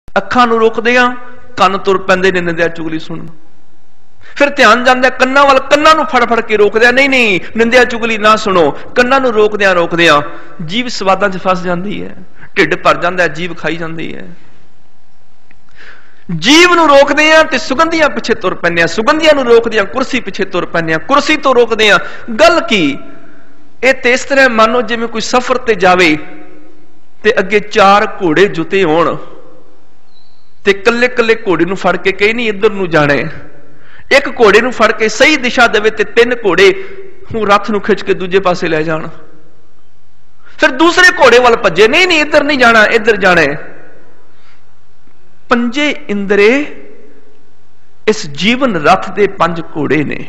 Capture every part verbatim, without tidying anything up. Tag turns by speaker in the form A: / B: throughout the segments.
A: ਅੱਖਾਂ ਨੂੰ ਰੋਕਦੇ ਆ, ਕੰਨ ਤੁਰ ਪੈਂਦੇ ਨੇ ਨਿੰਦਿਆ ਚੁਗਲੀ ਸੁਣਨ। ਫਿਰ ਧਿਆਨ ਜਾਂਦਾ ਕੰਨਾਂ ਵੱਲ, ਕੰਨਾਂ ਨੂੰ ਫੜ ਫੜ ਕੇ ਰੋਕਦੇ ਆ, ਨਹੀਂ ਨਹੀਂ ਨਿੰਦਿਆ ਚੁਗਲੀ ਨਾ ਸੁਣੋ। ਕੰਨਾਂ ਨੂੰ ਰੋਕਦਿਆਂ ਰੋਕਦਿਆਂ ਜੀਭ ਸਵਾਦਾਂ 'ਚ ਫਸ ਜਾਂਦੀ ਹੈ, ਢਿੱਡ ਭਰ ਜਾਂਦਾ, ਜੀਭ ਖਾਈ ਜਾਂਦੀ ਹੈ। ਜੀਭ ਨੂੰ ਰੋਕਦੇ ਆ ਤੇ ਸੁਗੰਧੀਆਂ ਪਿੱਛੇ ਤੁਰ ਪੈਂਦੇ ਆ, ਸੁਗੰਧੀਆਂ ਨੂੰ ਰੋਕਦੇ ਆ ਕੁਰਸੀ ਪਿੱਛੇ ਤੁਰ ਪੈਂਦੇ ਆ, ਕੁਰਸੀ ਤੋਂ ਰੋਕਦੇ ਆ ਗੱਲ ਕੀ। ਇਹ ਤੇ ਇਸ ਤਰ੍ਹਾਂ ਮੰਨੋ ਜਿਵੇਂ ਕੋਈ ਸਫ਼ਰ ਤੇ ਜਾਵੇ ਤੇ ਅੱਗੇ ਚਾਰ ਘੋੜੇ ਜੁਤੇ ਹੋਣ ਤੇ ਕੱਲੇ ਕੱਲੇ ਘੋੜੇ ਨੂੰ ਫੜ ਕੇ ਕਹੇ ਨਹੀਂ ਇੱਧਰ ਨੂੰ ਜਾਣਾ। ਇੱਕ ਘੋੜੇ ਨੂੰ ਫੜ ਕੇ ਸਹੀ ਦਿਸ਼ਾ ਦੇਵੇ ਤੇ ਤਿੰਨ ਘੋੜੇ ਨੂੰ ਰੱਥ ਨੂੰ ਖਿੱਚ ਕੇ ਦੂਜੇ ਪਾਸੇ ਲੈ ਜਾਣ। ਫਿਰ ਦੂਸਰੇ ਘੋੜੇ ਵੱਲ ਭੱਜੇ, ਨਹੀਂ ਨਹੀਂ ਇੱਧਰ ਨਹੀਂ ਜਾਣਾ, ਇੱਧਰ ਜਾਣਾ। ਪੰਜੇ ਇੰਦਰੇ ਇਸ ਜੀਵਨ ਰੱਥ ਦੇ ਪੰਜ ਘੋੜੇ ਨੇ।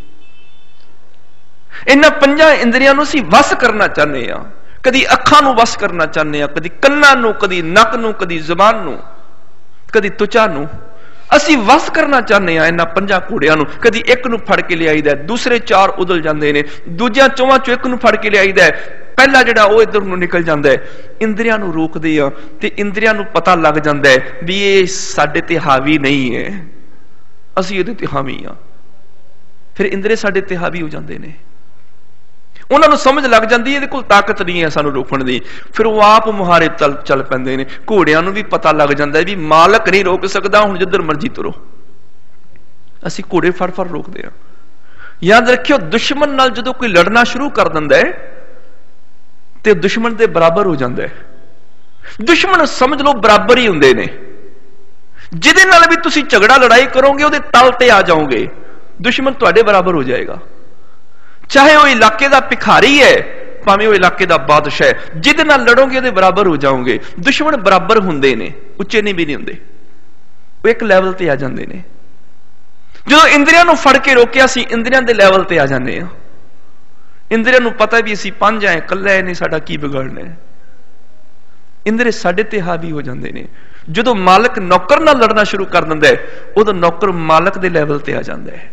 A: ਇਹਨਾਂ ਪੰਜਾਂ ਇੰਦਰੀਆਂ ਨੂੰ ਅਸੀਂ ਵਸ ਕਰਨਾ ਚਾਹੁੰਦੇ ਆ। ਕਦੀ ਅੱਖਾਂ ਨੂੰ ਵਸ ਕਰਨਾ ਚਾਹੁੰਦੇ ਆ, ਕਦੀ ਕੰਨਾਂ ਨੂੰ, ਕਦੀ ਨੱਕ ਨੂੰ, ਕਦੀ ਜ਼ੁਬਾਨ ਨੂੰ, ਕਦੀ ਤੁਚਾ ਨੂੰ ਅਸੀਂ ਵਸ ਕਰਨਾ ਚਾਹੁੰਦੇ ਆ ਇਹਨਾਂ ਪੰਜਾਂ ਘੋੜਿਆਂ ਨੂੰ। ਕਦੀ ਇੱਕ ਨੂੰ ਫੜ ਕੇ ਲਿਆਈਦਾ, ਦੂਸਰੇ ਚਾਰ ਉਦਲ ਜਾਂਦੇ ਨੇ, ਦੂਜਿਆਂ ਚੋਵਾਂ ਚੋਂ ਇੱਕ ਨੂੰ ਫੜ ਕੇ ਲਿਆਈਦਾ, ਪਹਿਲਾ ਜਿਹੜਾ ਉਹ ਇੱਧਰ ਨੂੰ ਨਿਕਲ ਜਾਂਦਾ ਹੈ। ਇੰਦਰੀਆਂ ਨੂੰ ਰੋਕਦੇ ਆ ਤੇ ਇੰਦਰੀਆਂ ਨੂੰ ਪਤਾ ਲੱਗ ਜਾਂਦਾ ਹੈ ਵੀ ਇਹ ਸਾਡੇ ਤੇ ਹਾਵੀ ਨਹੀਂ ਹੈ, ਅਸੀਂ ਇਹਦੇ ਤੇ ਹਾਵੀ ਆ। ਫਿਰ ਇੰਦਰੇ ਸਾਡੇ ਤੇ ਹਾਵੀ ਹੋ ਜਾਂਦੇ ਨੇ, ਉਹਨਾਂ ਨੂੰ ਸਮਝ ਲੱਗ ਜਾਂਦੀ ਹੈ ਇਹਦੇ ਕੋਲ ਤਾਕਤ ਨਹੀਂ ਹੈ ਸਾਨੂੰ ਰੋਕਣ ਦੀ। ਫਿਰ ਉਹ ਆਪ ਮੁਹਾਰੇ ਚੱਲ ਚੱਲ ਪੈਂਦੇ ਨੇ। ਘੋੜਿਆਂ ਨੂੰ ਵੀ ਪਤਾ ਲੱਗ ਜਾਂਦਾ ਹੈ ਵੀ ਮਾਲਕ ਨਹੀਂ ਰੋਕ ਸਕਦਾ, ਹੁਣ ਜਿੱਧਰ ਮਰਜ਼ੀ ਤੁਰੋ। ਅਸੀਂ ਘੋੜੇ ਫੜ ਫੜ ਰੋਕਦੇ ਹਾਂ। ਯਾਦ ਰੱਖਿਓ, ਦੁਸ਼ਮਣ ਨਾਲ ਜਦੋਂ ਕੋਈ ਲੜਨਾ ਸ਼ੁਰੂ ਕਰ ਦਿੰਦਾ ਹੈ ਤੇ ਦੁਸ਼ਮਣ ਦੇ ਬਰਾਬਰ ਹੋ ਜਾਂਦਾ ਹੈ। ਦੁਸ਼ਮਣ ਸਮਝ ਲਓ ਬਰਾਬਰ ਹੀ ਹੁੰਦੇ ਨੇ। ਜਿਹਦੇ ਨਾਲ ਵੀ ਤੁਸੀਂ ਝਗੜਾ ਲੜਾਈ ਕਰੋਗੇ ਉਹਦੇ ਤਲ ਤੇ ਆ ਜਾਓਗੇ, ਦੁਸ਼ਮਣ ਤੁਹਾਡੇ ਬਰਾਬਰ ਹੋ ਜਾਏਗਾ। ਚਾਹੇ ਉਹ ਇਲਾਕੇ ਦਾ ਭਿਖਾਰੀ ਹੈ, ਭਾਵੇਂ ਉਹ ਇਲਾਕੇ ਦਾ ਬਾਦਸ਼ਾਹ ਹੈ, ਜਿਹਦੇ ਨਾਲ ਲੜੋਗੇ ਉਹਦੇ ਬਰਾਬਰ ਹੋ ਜਾਓਗੇ। ਦੁਸ਼ਮਣ ਬਰਾਬਰ ਹੁੰਦੇ ਨੇ, ਉੱਚੇ ਨਹੀਂ ਵੀ ਨਹੀਂ ਹੁੰਦੇ, ਉਹ ਇੱਕ ਲੈਵਲ ਤੇ ਆ ਜਾਂਦੇ ਨੇ। ਜਦੋਂ ਇੰਦਰੀਆਂ ਨੂੰ ਫੜ ਕੇ ਰੋਕਿਆ ਅਸੀਂ ਇੰਦਰੀਆਂ ਦੇ ਲੈਵਲ ਤੇ ਆ ਜਾਂਦੇ ਹਾਂ। ਇੰਦਰੀਆਂ ਨੂੰ ਪਤਾ ਵੀ ਅਸੀਂ ਪੰਜ ਆਏ, ਇਕੱਲੇ ਨੇ, ਸਾਡਾ ਕੀ ਵਿਗੜਨਾ ਹੈ। ਇੰਦਰੇ ਸਾਡੇ ਤੇ ਹਾਵੀ ਹੋ ਜਾਂਦੇ ਨੇ। ਜਦੋਂ ਮਾਲਕ ਨੌਕਰ ਨਾਲ ਲੜਨਾ ਸ਼ੁਰੂ ਕਰ ਦਿੰਦਾ ਹੈ ਉਦੋਂ ਨੌਕਰ ਮਾਲਕ ਦੇ ਲੈਵਲ ਤੇ ਆ ਜਾਂਦਾ ਹੈ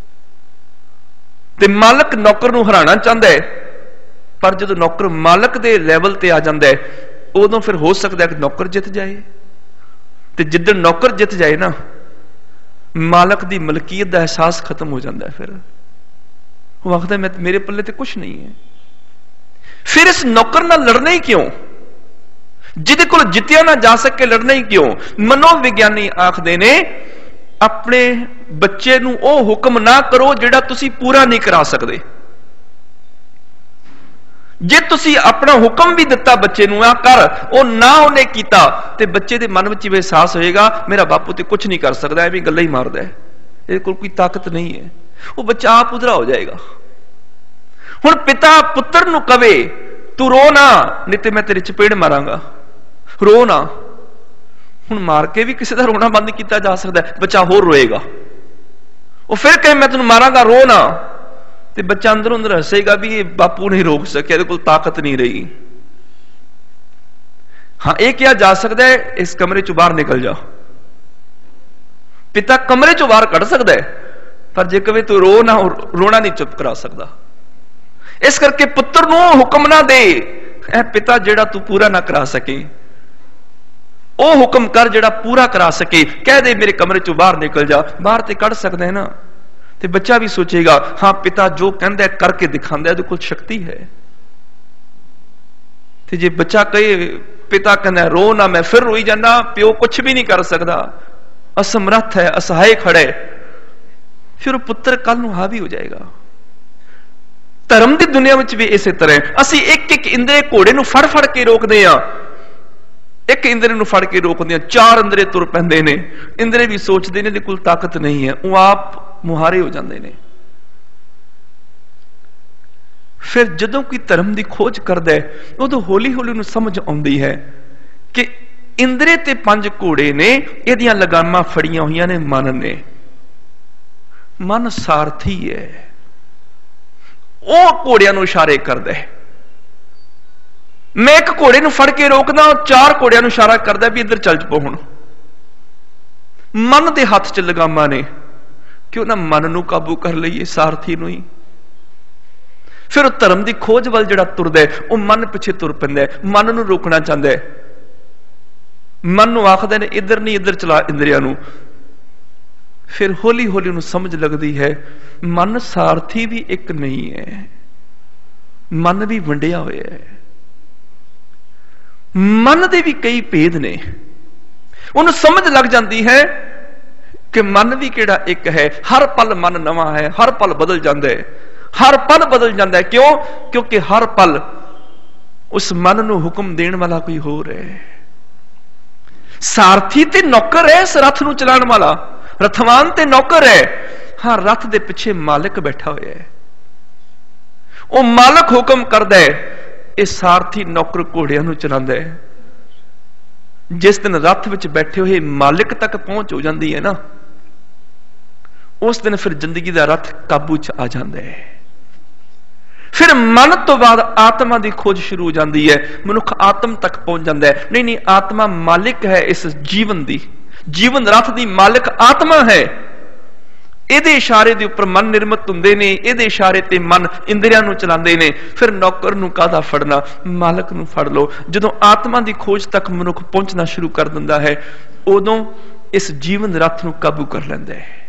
A: ਤੇ ਮਾਲਕ ਨੌਕਰ ਨੂੰ ਹਰਾਉਣਾ ਚਾਹੁੰਦਾ ਹੈ। ਪਰ ਜਦੋਂ ਨੌਕਰ ਮਾਲਕ ਦੇ ਲੈਵਲ ਤੇ ਆ ਜਾਂਦਾ ਹੈ ਉਦੋਂ ਫਿਰ ਹੋ ਸਕਦਾ ਹੈ ਕਿ ਨੌਕਰ ਜਿੱਤ ਜਾਏ। ਤੇ ਜਿੱਦਣ ਨੌਕਰ ਜਿੱਤ ਜਾਏ ਨਾ, ਮਾਲਕ ਦੀ ਮਲਕੀਅਤ ਦਾ ਅਹਿਸਾਸ ਖਤਮ ਹੋ ਜਾਂਦਾ ਹੈ। ਫਿਰ ਉਹ ਆਖਦਾ ਮੈਂ ਮੇਰੇ ਪੱਲੇ ਤੇ ਕੁਛ ਨਹੀਂ ਹੈ। ਫਿਰ ਇਸ ਨੌਕਰ ਨਾਲ ਲੜਨਾ ਹੀ ਕਿਉਂ, ਜਿਹਦੇ ਕੋਲ ਜਿੱਤਿਆ ਨਾ ਜਾ ਸਕੇ ਲੜਨਾ ਹੀ ਕਿਉਂ। ਮਨੋਵਿਗਿਆਨੀ ਆਖਦੇ ਨੇ ਆਪਣੇ ਬੱਚੇ ਨੂੰ ਉਹ ਹੁਕਮ ਨਾ ਕਰੋ ਜਿਹੜਾ ਤੁਸੀਂ ਪੂਰਾ ਨਹੀਂ ਕਰਾ ਸਕਦੇ। ਜੇ ਤੁਸੀਂ ਆਪਣਾ ਹੁਕਮ ਵੀ ਦਿੱਤਾ ਬੱਚੇ ਨੂੰ ਆ ਕਰ, ਉਹ ਨਾ ਉਹਨੇ ਕੀਤਾ, ਤੇ ਬੱਚੇ ਦੇ ਮਨ ਵਿੱਚ ਇਹ ਅਹਿਸਾਸ ਹੋਏਗਾ ਮੇਰਾ ਬਾਪੂ ਤੇ ਕੁਝ ਨਹੀਂ ਕਰ ਸਕਦਾ, ਐਵੇਂ ਗੱਲਾਂ ਹੀ ਮਾਰਦਾ ਹੈ, ਇਹਦੇ ਕੋਲ ਕੋਈ ਤਾਕਤ ਨਹੀਂ ਹੈ। ਉਹ ਬੱਚਾ ਆਪ ਉਧਰਾ ਹੋ ਜਾਏਗਾ। ਹੁਣ ਪਿਤਾ ਪੁੱਤਰ ਨੂੰ ਕਵੇ ਤੂੰ ਰੋ ਨਾ, ਨਹੀਂ ਤੇ ਮੈਂ ਤੇਰੇ ਚਪੇੜ ਮਾਰਾਂਗਾ, ਰੋ ਨਾ। ਹੁਣ ਮਾਰ ਕੇ ਵੀ ਕਿਸੇ ਦਾ ਰੋਣਾ ਬੰਦ ਕੀਤਾ ਜਾ ਸਕਦਾ, ਬੱਚਾ ਹੋਰ ਰੋਏਗਾ। ਉਹ ਫਿਰ ਕਹੇ ਮੈਂ ਤੈਨੂੰ ਮਾਰਾਂਗਾ, ਰੋ ਨਾ, ਤੇ ਬੱਚਾ ਅੰਦਰੋਂ ਅੰਦਰ ਹੱਸੇਗਾ ਵੀ ਇਹ ਬਾਪੂ ਨਹੀਂ ਰੋਕ ਸਕਿਆ, ਇਹਦੇ ਕੋਲ ਤਾਕਤ ਨਹੀਂ ਰਹੀ। ਹਾਂ, ਇਹ ਕਿਹਾ ਜਾ ਸਕਦਾ ਹੈ ਇਸ ਕਮਰੇ ਚੋਂ ਬਾਹਰ ਨਿਕਲ ਜਾ। ਪਿਤਾ ਕਮਰੇ ਚੋਂ ਬਾਹਰ ਕੱਢ ਸਕਦਾ ਹੈ, ਪਰ ਜੇ ਕਵੇ ਤੂੰ ਰੋ ਨਾ, ਰੋਣਾ ਨਹੀਂ ਚੁੱਪ ਕਰਾ ਸਕਦਾ। ਇਸ ਕਰਕੇ ਪੁੱਤਰ ਨੂੰ ਹੁਕਮ ਨਾ ਦੇ, ਇਹ ਪਿਤਾ ਜਿਹੜਾ ਤੂੰ ਪੂਰਾ ਨਾ ਕਰਾ ਸਕੇ, ਉਹ ਹੁਕਮ ਕਰ ਜਿਹੜਾ ਪੂਰਾ ਕਰਾ ਸਕੇ। ਕਹਿ ਦੇ ਮੇਰੇ ਕਮਰੇ ਚੋਂ ਬਾਹਰ ਨਿਕਲ ਜਾ, ਬਾਹਰ ਤੇ ਕੱਢ ਸਕਦਾ ਹੈ ਨਾ। ਤੇ ਬੱਚਾ ਵੀ ਸੋਚੇਗਾ ਹਾਂ ਪਿਤਾ ਜੋ ਕਹਿੰਦਾ ਕਰਕੇ ਦਿਖਾਉਂਦਾ, ਇਹਦੇ ਕੋਲ ਸ਼ਕਤੀ ਹੈ। ਤੇ ਜੇ ਬੱਚਾ ਕਹੇ ਪਿਤਾ ਕਹਿੰਦਾ ਰੋ ਨਾ, ਮੈਂ ਫਿਰ ਰੋਈ ਜਾਣਾ, ਪਿਓ ਕੁਛ ਵੀ ਨਹੀਂ ਕਰ ਸਕਦਾ, ਅਸਮਰੱਥ ਹੈ, ਅਸਹਾਏ ਖੜਾ ਹੈ, ਫਿਰ ਉਹ ਪੁੱਤਰ ਕੱਲ ਨੂੰ ਹਾਵੀ ਹੋ ਜਾਏਗਾ। ਧਰਮ ਦੀ ਦੁਨੀਆ ਵਿੱਚ ਵੀ ਇਸੇ ਤਰ੍ਹਾਂ ਅਸੀਂ ਇੱਕ ਇੱਕ ਇੰਦਰੇ ਘੋੜੇ ਨੂੰ ਫੜ ਫੜ ਕੇ ਰੋਕਦੇ ਆ। ਇੱਕ ਇੰਦਰੇ ਨੂੰ ਫੜ ਕੇ ਰੋਕਦੇ ਆ, ਚਾਰ ਇੰਦਰੇ ਤੁਰ ਪੈਂਦੇ ਨੇ। ਇੰਦਰੇ ਵੀ ਸੋਚਦੇ ਨੇ ਇਹਦੇ ਕੋਲ ਤਾਕਤ ਨਹੀਂ ਹੈ, ਉਹ ਆਪ ਮੁਹਾਰੇ ਹੋ ਜਾਂਦੇ ਨੇ। ਫਿਰ ਜਦੋਂ ਕੋਈ ਧਰਮ ਦੀ ਖੋਜ ਕਰਦਾ ਹੈ ਉਦੋਂ ਹੌਲੀ ਹੌਲੀ ਨੂੰ ਸਮਝ ਆਉਂਦੀ ਹੈ ਕਿ ਇੰਦਰੇ ਤੇ ਪੰਜ ਘੋੜੇ ਨੇ, ਇਹਦੀਆਂ ਲਗਾਮਾਂ ਫੜੀਆਂ ਹੋਈਆਂ ਨੇ ਮਨ ਨੇ। ਮਨ ਸਾਰਥੀ ਹੈ, ਉਹ ਘੋੜਿਆਂ ਨੂੰ ਇਸ਼ਾਰੇ ਕਰਦਾ ਹੈ। ਮੈਂ ਇੱਕ ਘੋੜੇ ਨੂੰ ਫੜ ਕੇ ਰੋਕਦਾ, ਚਾਰ ਘੋੜਿਆਂ ਨੂੰ ਇਸ਼ਾਰਾ ਕਰਦਾ ਵੀ ਇੱਧਰ ਚੱਲ ਪੋ। ਹੁਣ ਮਨ ਦੇ ਹੱਥ 'ਚ ਲਗਾਮਾਂ ਨੇ, ਕਿਉਂ ਨਾ ਮਨ ਨੂੰ ਕਾਬੂ ਕਰ ਲਈਏ, ਸਾਰਥੀ ਨੂੰ ਹੀ। ਫਿਰ ਉਹ ਧਰਮ ਦੀ ਖੋਜ ਵੱਲ ਜਿਹੜਾ ਤੁਰਦਾ ਹੈ ਉਹ ਮਨ ਪਿੱਛੇ ਤੁਰ ਪੈਂਦਾ ਹੈ, ਮਨ ਨੂੰ ਰੋਕਣਾ ਚਾਹੁੰਦਾ ਹੈ। ਮਨ ਨੂੰ ਆਖਦੇ ਨੇ ਇੱਧਰ ਨਹੀਂ ਇੱਧਰ ਚਲਾ ਇੰਦਰੀਆਂ ਨੂੰ। ਫਿਰ ਹੌਲੀ ਹੌਲੀ ਉਹਨੂੰ ਸਮਝ ਲੱਗਦੀ ਹੈ ਮਨ ਸਾਰਥੀ ਵੀ ਇੱਕ ਨਹੀਂ ਹੈ, ਮਨ ਵੀ ਵੰਡਿਆ ਹੋਇਆ ਹੈ, ਮਨ ਦੇ ਵੀ ਕਈ ਭੇਦ ਨੇ। ਉਹਨੂੰ ਸਮਝ ਲੱਗ ਜਾਂਦੀ ਹੈ ਕਿ ਮਨ ਵੀ ਕਿਹੜਾ ਇੱਕ ਹੈ। ਹਰ ਪਲ ਮਨ ਨਵਾਂ ਹੈ, ਹਰ ਪਲ ਬਦਲ ਜਾਂਦਾ ਹੈ, ਹਰ ਪਲ ਬਦਲ ਜਾਂਦਾ ਹੈ। ਕਿਉਂ? ਕਿਉਂਕਿ ਹਰ ਪਲ ਉਸ ਮਨ ਨੂੰ ਹੁਕਮ ਦੇਣ ਵਾਲਾ ਕੋਈ ਹੋਰ ਹੈ। ਸਾਰਥੀ ਤੇ ਨੌਕਰ ਹੈ ਇਸ ਰਥ ਨੂੰ ਚਲਾਉਣ ਵਾਲਾ, ਰਥਵਾਨ ਤੇ ਨੌਕਰ ਹੈ। ਹਾਂ, ਰਥ ਦੇ ਪਿੱਛੇ ਮਾਲਕ ਬੈਠਾ ਹੋਇਆ ਹੈ। ਉਹ ਮਾਲਕ ਹੁਕਮ ਕਰਦਾ ਹੈ, ਇਹ ਸਾਰਥੀ ਨੌਕਰ ਘੋੜਿਆਂ ਨੂੰ ਚਲਾਉਂਦਾ ਹੈ। ਜਿਸ ਦਿਨ ਰਥ ਵਿੱਚ ਬੈਠੇ ਹੋਏ ਮਾਲਿਕ ਤੱਕ ਪਹੁੰਚ ਹੋ ਜਾਂਦੀ ਹੈ ਨਾ, ਉਸ ਦਿਨ ਫਿਰ ਜ਼ਿੰਦਗੀ ਦਾ ਰਥ ਕਾਬੂ ਚ ਆ ਜਾਂਦਾ ਹੈ। ਫਿਰ ਮਨ ਤੋਂ ਬਾਅਦ ਆਤਮਾ ਦੀ ਖੋਜ ਸ਼ੁਰੂ ਹੋ ਜਾਂਦੀ ਹੈ। ਮਨੁੱਖ ਆਤਮ ਤੱਕ ਪਹੁੰਚ ਜਾਂਦਾ ਹੈ। ਨਹੀਂ ਨਹੀਂ, ਆਤਮਾ ਮਾਲਿਕ ਹੈ ਇਸ ਜੀਵਨ ਦੀ, ਜੀਵਨ ਰਥ ਦੀ ਮਾਲਿਕ ਆਤਮਾ ਹੈ। ਇਹਦੇ ਇਸ਼ਾਰੇ ਦੇ ਉੱਪਰ ਮਨ ਨਿਰਮਿਤ ਹੁੰਦੇ ਨੇ, ਇਹਦੇ ਇਸ਼ਾਰੇ ਤੇ ਮਨ ਇੰਦਰੀਆਂ ਨੂੰ ਚਲਾਉਂਦੇ ਨੇ। ਫਿਰ ਨੌਕਰ ਨੂੰ ਕਾਹਦਾ ਫੜਨਾ, ਮਾਲਕ ਨੂੰ ਫੜ ਲਓ। ਜਦੋਂ ਆਤਮਾ ਦੀ ਖੋਜ ਤੱਕ ਮਨੁੱਖ ਪਹੁੰਚਣਾ ਸ਼ੁਰੂ ਕਰ ਦਿੰਦਾ ਹੈ, ਉਦੋਂ ਇਸ ਜੀਵਨ ਰਥ ਨੂੰ ਕਾਬੂ ਕਰ ਲੈਂਦਾ ਹੈ।